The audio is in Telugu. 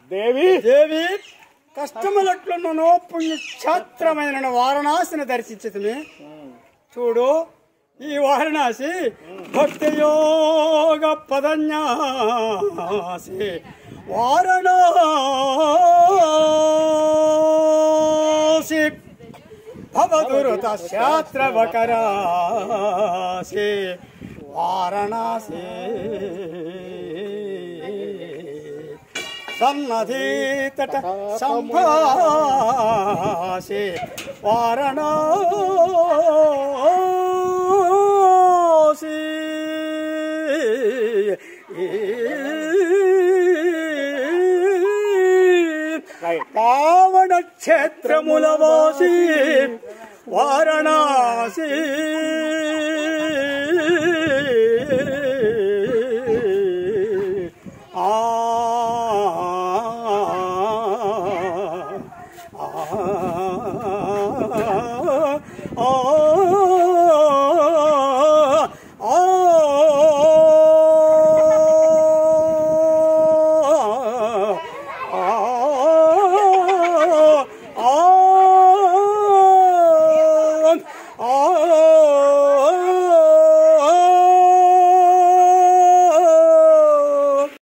దేవి దేవి కష్టములట్లున్నను పుణ్యక్షేత్రమైన వారణాసిని దర్శించుతుంది. చూడు ఈ వారణాసి భక్తియోగ పదన్యాసి వారణాసి భవదురుత శాస్త్రవకరాసి వారణాసి సన్నధీతట సంభాసి వారణాసి పావన క్షేత్రములవాసి వారణాసి Oh